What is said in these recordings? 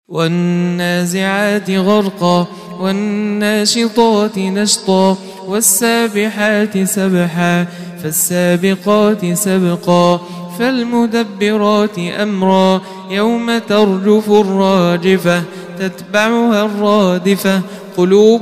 والنازعات غرقا والناشطات نشطا والسابحات سبحا فالسابقات سبقا فالمدبرات أمرا يوم ترجف الراجفة تتبعها الرادفة قلوب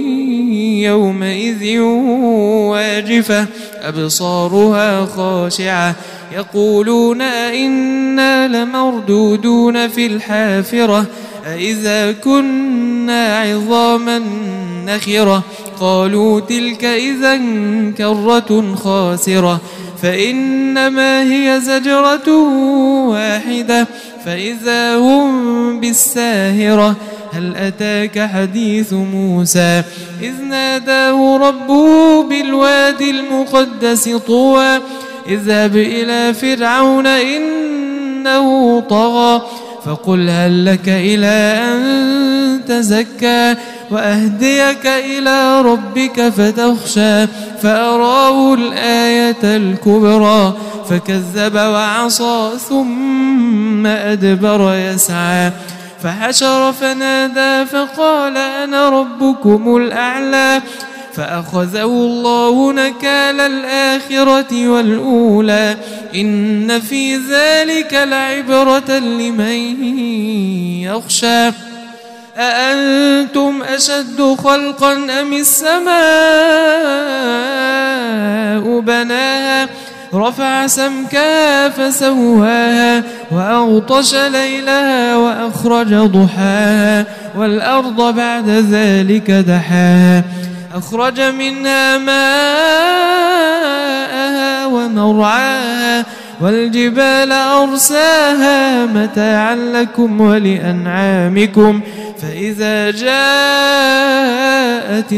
يومئذ واجفة أبصارها خاشعة يقولون أئنا لمردودون في الحافرة أئذا كنا عظاما نخرة قالوا تلك إذا كرة خاسرة فإنما هي زجرة واحدة فإذا هم بالساهرة هل أتاك حديث موسى إذ ناداه ربه بالوادي المقدس طوى اذهب إلى فرعون إنه طغى فقل هل لك إلى أن تزكى وأهديك إلى ربك فتخشى فأراه الآية الكبرى فكذب وعصى ثم أدبر يسعى فحشر فنادى فقال أنا ربكم الأعلى فأخذه الله نكال الآخرة والأولى إن في ذلك لعبرة لمن يخشى أأنتم أشد خلقا أم السماء بناها رفع سمكها فسواها وأغطش ليلها وأخرج ضحاها والأرض بعد ذلك دحاها أخرج منها ماءها ومرعاها والجبال أرساها متاعا لكم ولأنعامكم فإذا جاءت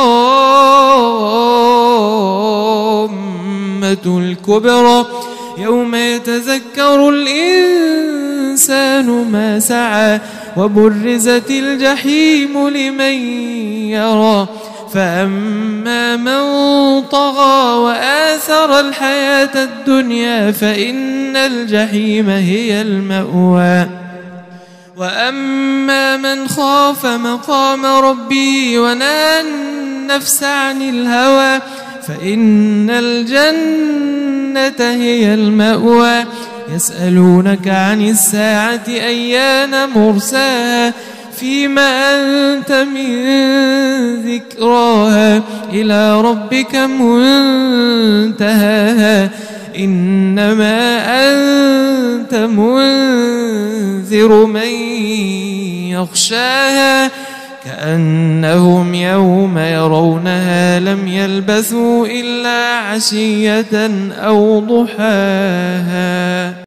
الطامة الكبرى يوم يتذكر الإنسان ما سعى وبرزت الجحيم لمن يرى فأما من طغى وآثر الحياة الدنيا فإن الجحيم هي المأوى وأما من خاف مقام ربه ونهى النفس عن الهوى فإن الجنة هي المأوى يسألونك عن الساعة أيان مرساها فيما أنت من ذكراها إلى ربك منتهاها إنما أنت منذر من يخشاها كأنهم يوم يرونها لم يلبثوا إلا عشية أو ضحاها.